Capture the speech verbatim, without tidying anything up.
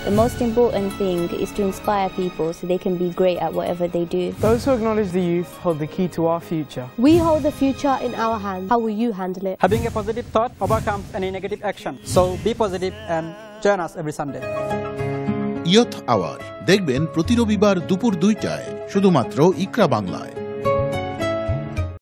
The most important thing is to inspire people so they can be great at whatever they do. Those who acknowledge the youth hold the key to our future. We hold the future in our hands. How will you handle it? Having a positive thought overcomes any negative action. So be positive and join us every Sunday. Youth hour দেখবেন প্রতি রবিবার দুপুর দুইটায় শুধুমাত্র ইকরা বাংলায়।